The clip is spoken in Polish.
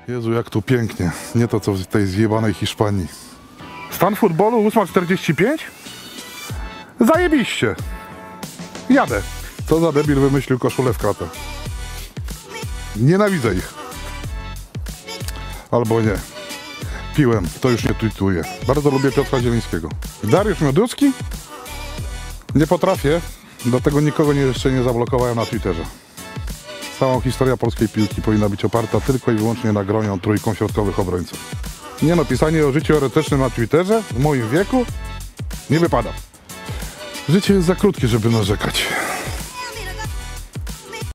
Jezu, jak tu pięknie. Nie to, co w tej zjebanej Hiszpanii. Stan futbolu 8:45? Zajebiście. Jadę. Co za debil wymyślił koszulę w kratę. Nienawidzę ich. Albo nie. Piłem, to już nie tweetuję. Bardzo lubię Piotra Zielińskiego. Dariusz Mioduski? Nie potrafię, dlatego nikogo jeszcze nie zablokowałem na Twitterze. Cała historia polskiej piłki powinna być oparta tylko i wyłącznie na gronią trójką środkowych obrońców. Nie no, pisanie o życiu erotycznym na Twitterze w moim wieku nie wypada. Życie jest za krótkie, żeby narzekać.